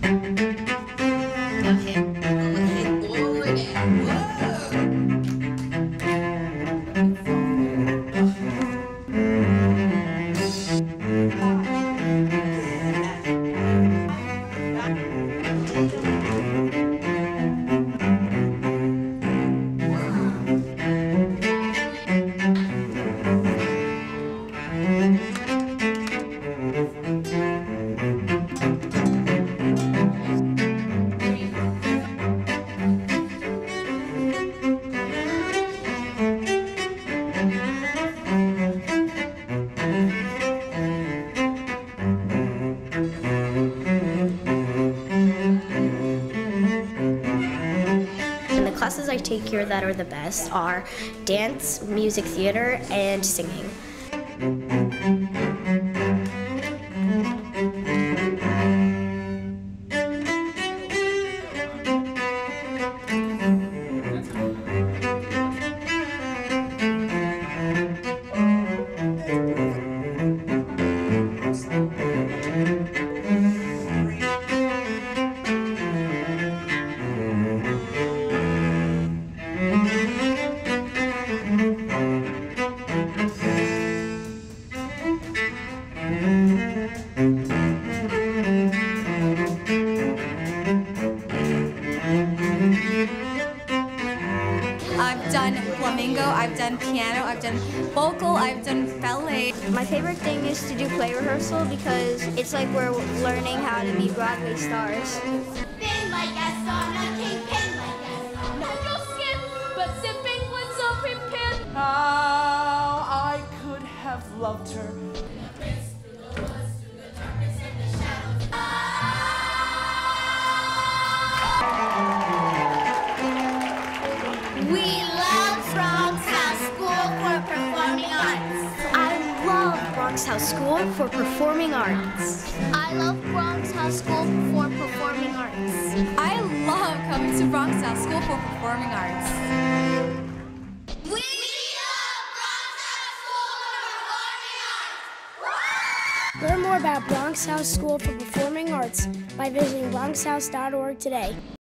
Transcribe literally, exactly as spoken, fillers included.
Okay, go ahead, forward and whoa. And the classes I take here that are the best are dance, music theater, and singing. I've done flamingo, I've done piano, I've done vocal, I've done ballet. My favorite thing is to do play rehearsal because it's like we're learning how to be Broadway stars. Spin like a sauna, kingpin like a sauna. Not your skin, but sipping with so prepared. How I could have loved her. We love Bronx House School for Performing Arts. I love Bronx House School for Performing Arts. I love Bronx House School for Performing Arts. I love coming to Bronx House School for Performing Arts. We love Bronx House School for Performing Arts. Learn more about Bronx House School for Performing Arts by visiting bronx house dot org today.